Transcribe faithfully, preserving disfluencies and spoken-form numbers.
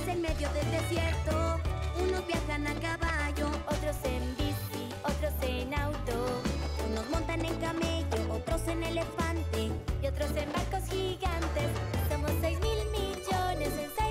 en medio del desierto. Unos viajan a caballo, otros en bici, otros en auto. unos montan en camello, otros en elefante, Y otros en barcos gigantes. Somos seis mil millones en